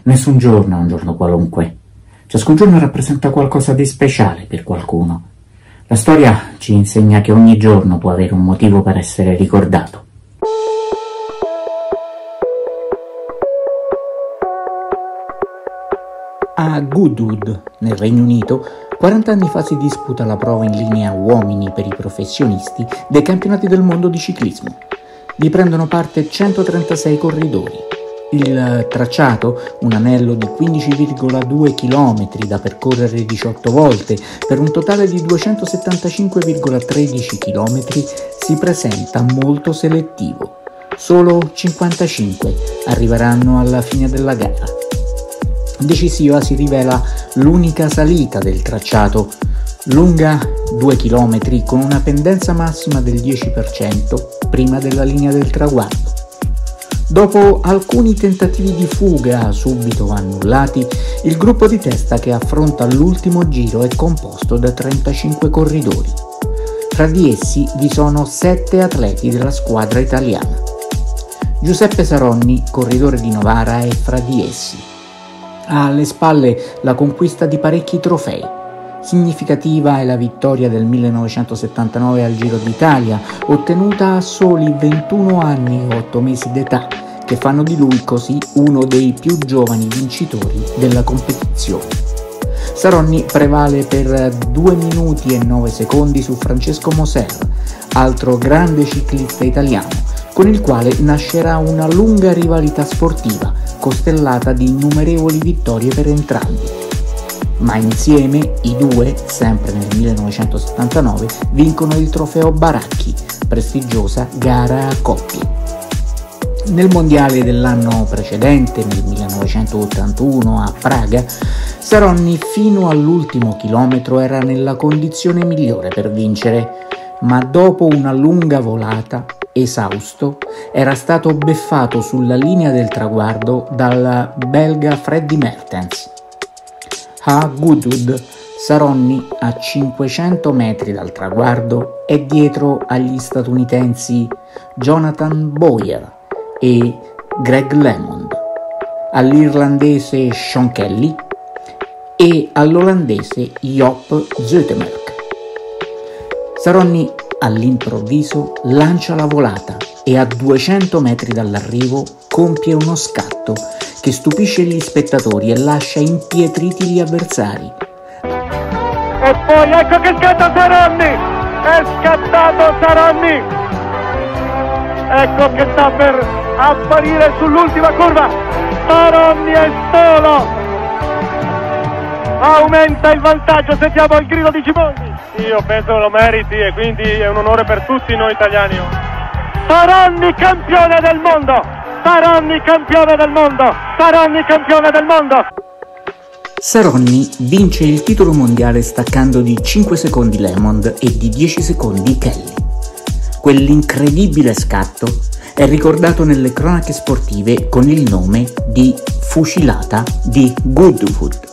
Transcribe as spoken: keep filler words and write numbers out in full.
Nessun giorno è un giorno qualunque. Ciascun giorno rappresenta qualcosa di speciale per qualcuno. La storia ci insegna che ogni giorno può avere un motivo per essere ricordato. A Goodwood, nel Regno Unito, quaranta anni fa si disputa la prova in linea uomini per i professionisti dei campionati del mondo di ciclismo. Vi prendono parte centotrentasei corridori. Il tracciato, un anello di quindici virgola due chilometri da percorrere diciotto volte per un totale di duecentosettantacinque virgola tredici chilometri, si presenta molto selettivo. Solo cinquantacinque arriveranno alla fine della gara. Decisiva si rivela l'unica salita del tracciato, lunga due chilometri con una pendenza massima del dieci per cento prima della linea del traguardo. Dopo alcuni tentativi di fuga subito annullati, il gruppo di testa che affronta l'ultimo giro è composto da trentacinque corridori. Tra di essi vi sono sette atleti della squadra italiana. Giuseppe Saronni, corridore di Novara, è fra di essi. Ha alle spalle la conquista di parecchi trofei. Significativa è la vittoria del millenovecentosettantanove al Giro d'Italia, ottenuta a soli ventuno anni e otto mesi d'età, che fanno di lui così uno dei più giovani vincitori della competizione. Saronni prevale per due minuti e nove secondi su Francesco Moser, altro grande ciclista italiano, con il quale nascerà una lunga rivalità sportiva, costellata di innumerevoli vittorie per entrambi. Ma insieme i due, sempre nel millenovecentosettantanove, vincono il trofeo Baracchi, prestigiosa gara a coppie. Nel mondiale dell'anno precedente, nel millenovecentottantuno a Praga, Saronni fino all'ultimo chilometro era nella condizione migliore per vincere, ma dopo una lunga volata, esausto, era stato beffato sulla linea del traguardo dal belga Freddy Mertens. A Goodwood, Saronni, a cinquecento metri dal traguardo, è dietro agli statunitensi Jonathan Boyer e Greg LeMond, all'irlandese Sean Kelly e all'olandese Joop Zoetemelk. Saronni all'improvviso lancia la volata e a duecento metri dall'arrivo compie uno scatto che stupisce gli spettatori e lascia impietriti gli avversari. E poi ecco che scatta Saronni! È scattato Saronni! Ecco che sta per apparire sull'ultima curva. Saronni è solo! Aumenta il vantaggio, sentiamo il grido di Giboldi. Io penso lo meriti e quindi è un onore per tutti noi italiani. Saronni campione del mondo! Saronni campione del mondo! Saronni campione del mondo! Saronni vince il titolo mondiale staccando di cinque secondi LeMond e di dieci secondi Kelly. Quell'incredibile scatto è ricordato nelle cronache sportive con il nome di fucilata di Goodwood.